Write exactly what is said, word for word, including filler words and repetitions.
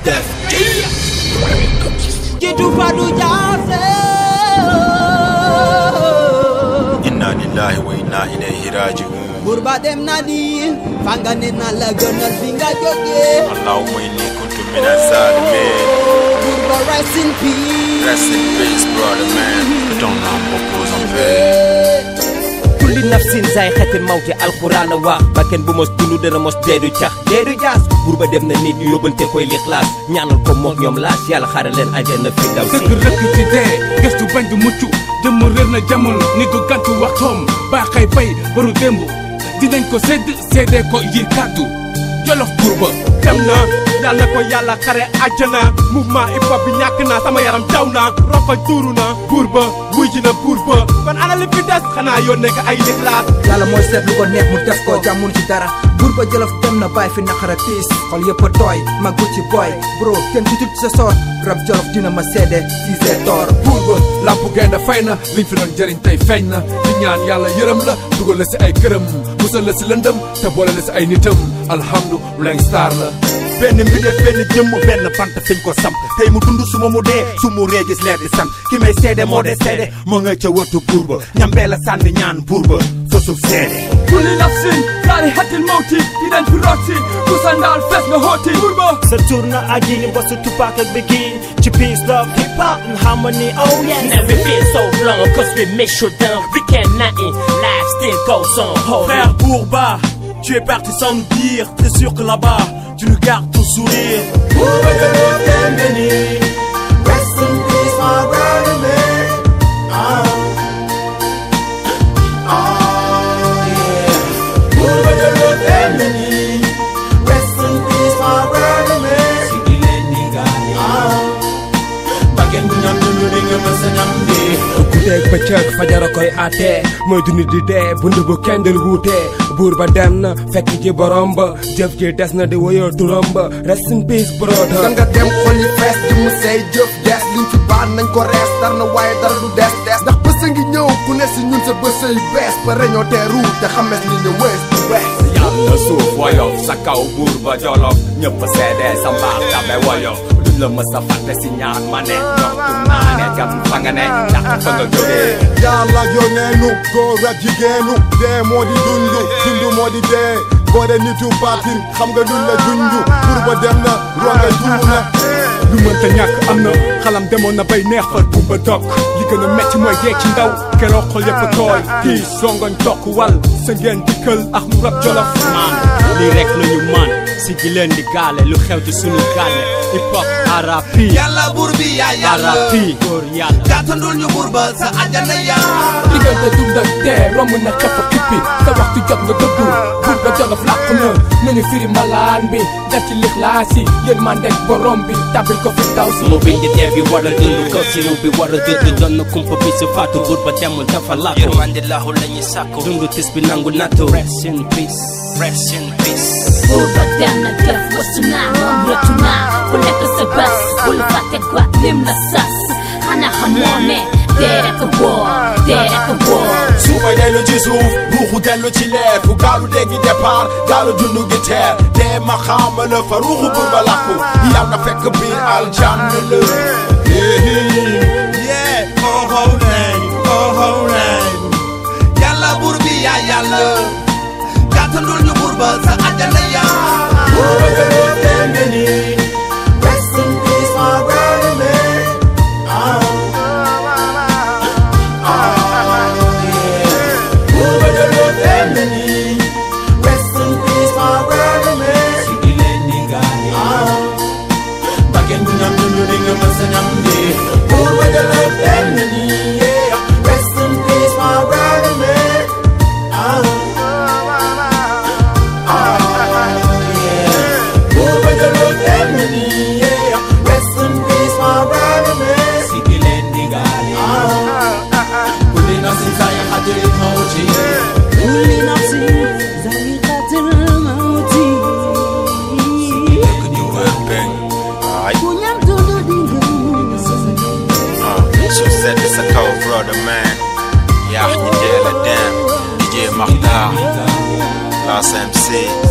def jitu fadu jaase inna lillahi wa inna ilayhi raji'un burba dem na ni fanga ne na la gënal fi nga jóge allahumma inni kuntu minaz zalimin burba rest in peace rest in peace brother man ton nom repose en paix kulli nafsin zaa'iqatul mawti alquran wax bakken bu mos dund dana mos deedu cax deedu jaas burba dem na nit yóbbante koy lixlaas ñaanal ko mook ñoom laas yàlla xare leen àjjana fi daw si dëgg rëkk ci dee gëstu bañ du mucc jëmm réer na jamono nit du gàntu waxtoom baaxay fay baru démb dinañ ko sedd seedee ko yir kàddu Jolof Burba dem na yàlla ko yàlla xare àjjana mouvement hip hop bi ñàkk na sama yaram daw na ronkoñ tuuru na Burba wuy ji na Burba kon ana li fi des xanaa yónnee ko ay lixlaas yàlla mooy seet lu ko neex mu def ko jàmmul ci dara Burba Jolof dem na bàyyi fi naqara tiis xol yëpp a tooy magu ci boy bro kenn ci tut sa soor rab Jolof dina ma seede Cissé Tor Burba lampu gaynde fay na liñ fi doon jëriñ tey feeñ na di ñaan yàlla yërëm la dugal la si ay këram musal la si lëndëm te boole la si ay nitam alhamdulilah star la benn mbindeef benn jëmm benn bant fiñ ko samp tey mu dund suma mu dee su mu ree gis leer di sant ki may seede moo de seede moo nga ca wëttu Burba ñambee la sànni ñaan Burba fa suuf seede kulli nafsin zaa'iqatul mawti dinañ fi rotti ku sa ndaal fees nga xooti Burba sa tour na aji ni bosu Tupac ak Biggie ci peace love hip hop and harmony oh yeah never been so long cause we make sure down we can nothing life still goes on hold frère Burba tu es parti sans nous dire t'es sûr que là-bas tu nous gardes ton sourire Burba Jolof dem na ni rest in peace my brother man oh oh yeah Burba Jolof dem na ni rest in peace my brother man sigi leen ni gaani oh bakken bu ñam dundu di nga mës a ñam di guddeeg bëccëg fajara koy àtte mooy dund di dee bund bu kenn dul wuute Burba dem na fekk ci borom ba jëf ji des na di woyoo turam ba rest in peace brother da nga dem xol yi fees di mu say jëf des liñ fi baan nañ ko rees dar na waaye dara du des des ndax bës a ngi ñëw ku ne si ñun sa bës yu bees ba reñoo teeru te xames ni ñu wës du wees yàlla suuf woyof sa kaw Burba Jolof ñëpp seede sa mbaax tabe woyof duñ la mës a fàtte si ñaan ma ne ndoxtu naa ne gam fa nga ne ndax fa nga jógee yàlla yónneenu góor ak jigéenu dee moo di dundu dundu moo di dee boo dee nitu baatin xam nga duñ la junju Burba dem na ronga tuuru na lu mënta ñàkk am na xalam demoon na bay neexal Burba dog li gën a metti mooy dee ci ndaw keroog xol yëpp a tooy kii songoñ tokk wal sa ngeen dikkal ak mu rab Jolof man lii rek la ñu man si gi leen di gaale lu xew ci sunu gaale hip hop R I P yàlla buur bi yaa yàlla R I P góor yàlla gàttandul ñu Burba sa àjjana yaa diggante dund ak dee romb na xef a kippi sa waxtu jot nga dëddu Burba Jolof làq na nañu firi mbalaan bi def ci lixlaas yi yéen man dek borom bi tabil ko fi daw si mu bindi dee bi war a dund ko si mu bi war a dund doon na kumpa bi si faatu Burba demul dafa làkku yërmande laahu la ñuy sàkku dund tis bi nangu nattu rest in peace rest in peace Burba dem na def wasu naa moom rëccu naa ku nekk sa bés bul fàtte quoi lim la sas xanaa xamoo ne dee rek a wóor dee rek a wóor suufa dellu ci suuf ruuxu dellu ci leer fu gaalu déggi départ gaalu dundu gi teer dee ma xaama la fa ruuxu Burba làkku yàlla na fekk biir aljanna la yeah oh oh nañ oh oh nañ yàlla buur bi yaa yàlla gàttandul ñu Burba sa àjjana yaa Burba Jolof dem na ni rest in peace my brother man oh Burba Jolof dem na ni rest in peace my brother man sigi leen ni gaani bakken bu ñam dundu di nga mës a ñam di Burba Jolof dem na ni rest in peace my brother man Burba Jolof dem na ni rest in peace my brother man sigi leen ni gaani kulli nafsin zaa'iqatul mawti kulli nafsin zaa'iqatul mawti dëgg ñu wër beng ay ku ñam dundu di ah suuf sedd sa kaw brother man yaax ñi teel a dem D J Makhtar Class M C